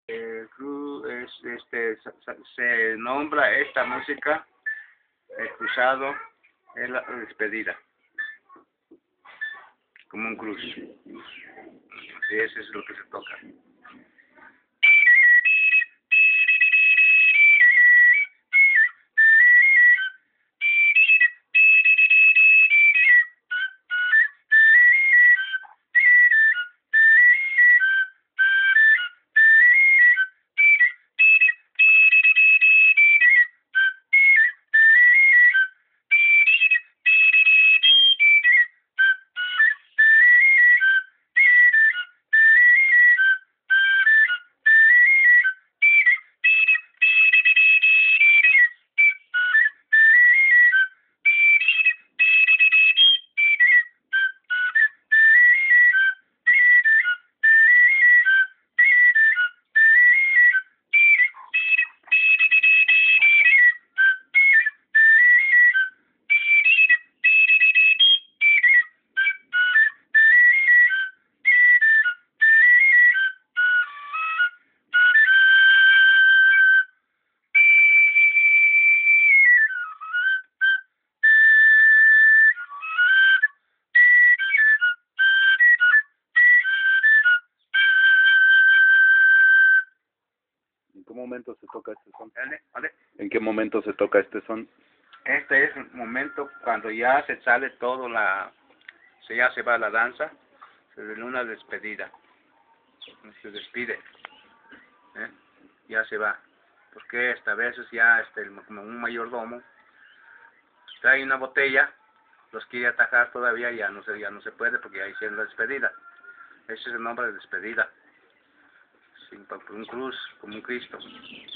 Se nombra esta música, el cruzado, es la despedida, como un cruz. Y eso es lo que se toca. ¿En qué momento se toca este son? ¿Vale? ¿En qué momento se toca este son? Este es el momento cuando ya se sale todo ya se va la danza, se viene una despedida, se despide, ya se va, porque esta vez ya como un mayordomo trae una botella, los quiere atajar todavía, ya no se puede porque ya hicieron la despedida. Ese es el nombre de despedida, sin, por un cruz, como un Cristo.